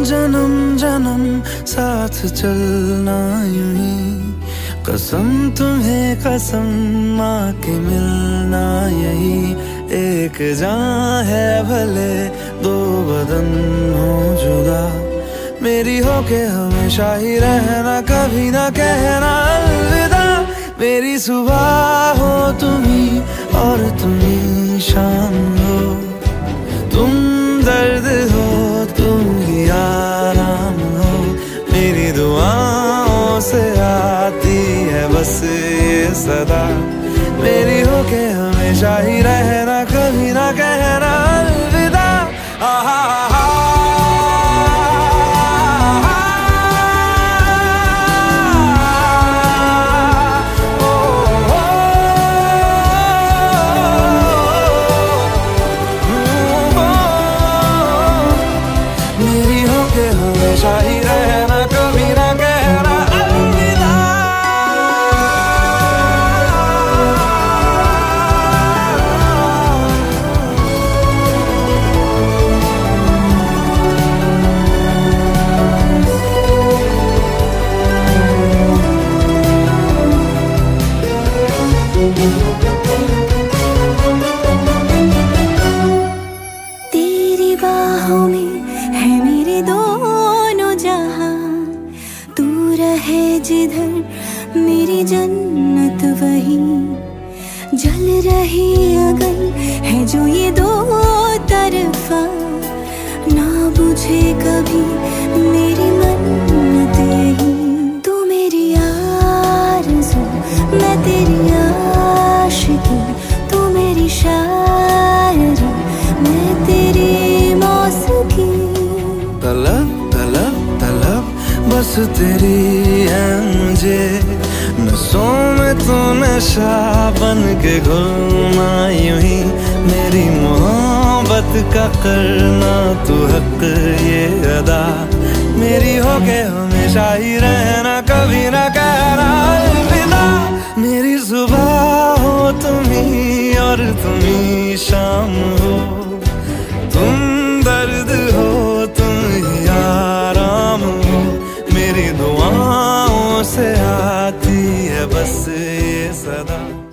जन्म जन्म साथ चलना यूं ही, कसम तुम्हें कसम माँ के मिलना यही। एक जान है भले दो बदन हो जुदा, मेरी होके हमेशा ही रहना, कभी ना कहना अलविदा। मेरी सुबह हो तुम्ही और तुम्ही शाम हो, तुम दर्द हो तुम ही आराम हो। मेरी दुआओं से आती है बस ये सदा, मेरी होके हमेशा ही रहना, कभी ना कहना अलविदा। मेरी होके हमेशा ही रहना, कभी ना कहना अलविदा। तेरी बाहों में है मेरे दोनों जहां, तू रहे जिधर मेरी जन्नत वही। जल रही अगन है जो ये दो तरफा, ना बुझे कभी मेरी मन्नत यही। तू मेरी आरज़ू मैं तेरी आशिकी, तू मेरी शायरी मैं तेरी मौसीकी। तलब तलब तलब बस तेरी है मुझे, नसों में तू नशा बन के घुलना यूं ही। मेरी मोहब्बत का करना तू हक ये अदा, मेरी होके हमेशा ही रहना, कभी ना कहना अलविदा। मेरी सुबह हो तुम्ही और तुम्ही शाम हो, तुम दर्द हो तुम ही आराम हो। मेरी दुआओं से आती है बस ये सदा।